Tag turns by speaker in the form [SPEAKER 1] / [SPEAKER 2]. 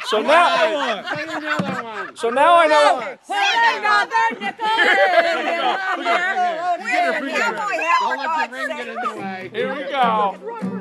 [SPEAKER 1] So now, so now I know.
[SPEAKER 2] Don't let the ring get in the way.
[SPEAKER 1] Here we go.